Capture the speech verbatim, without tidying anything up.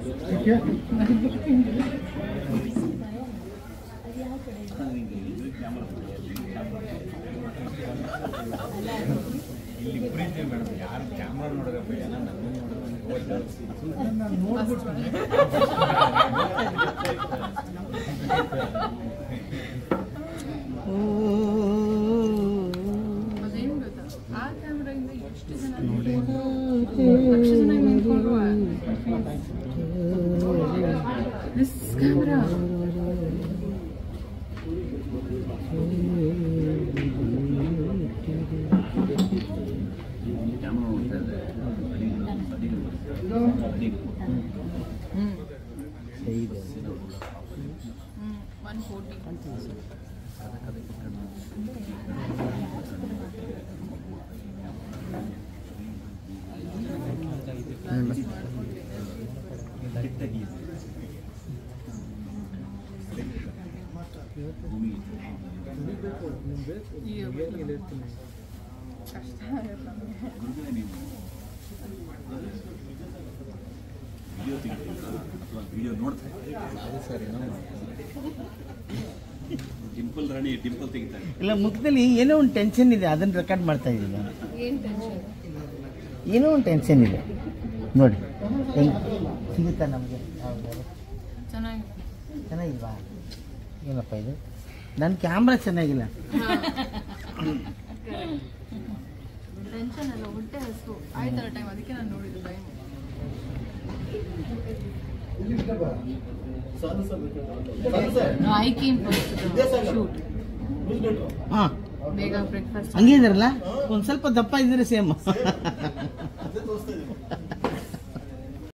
Madam ಯಾರು camera ನೋಡೋದಪ್ಪ ಎಲ್ಲ ನನ್ನ ನೋಡ್ಬಿಟ್ಟು ಅದೇನು ಗೊತ್ತಾ ಆ ಕ್ಯಾಮ್ರಾಯಿಂದ ಎಷ್ಟು ಜನ ಲಕ್ಷ ಜನ ನಿಂತ್ಕೊಂಡ್ರು this camera one forty. Video ನೋಡ್ತಾ ಡಿಂಪಲ್ ರಾಣಿ ಡಿಂಪಲ್ ತೆಗಿತಾರೆ ಇಲ್ಲ ಮುಖದಲ್ಲಿ ಏನೋ ಒಂದು ಟೆನ್ಷನ್ ಇದೆ ಅದನ್ನ ರೆಕಾರ್ಡ್ ಮಾಡ್ತಾ ಇದ್ದೀನಿ ನಾನು. ಏನೋ ಒಂದು ಟೆನ್ಷನ್ ಇದೆ ನೋಡಿ ಹೆಂಗೆ ಸಿಗುತ್ತಾ ನಮಗೆ ಚೆನ್ನಾಗಿಲ್ವಾ ಏನಪ್ಪ ಇದು ನನ್ನ ಕ್ಯಾಮ್ರಾ ಚೆನ್ನಾಗಿಲ್ಲ ಟೆನ್ಷನ್ ಅಲ್ಲ ಹೊಟ್ಟೆ ಹಸು ಆಯ್ತಲ್ಲ ಟೈಮ್ ಅದಕ್ಕೆ ನಾನು ನೋಡಿದ್ದು time I came first to the shoot. ಹಾಂ ಬೇಗ ಬ್ರೇಕ್ಫಾಸ್ಟ್ ಹಂಗೆ ಇದಾರಲ್ಲ ಒಂದು ಸ್ವಲ್ಪ ದಪ್ಪ ಇದ್ರೆ ಸೇಮ್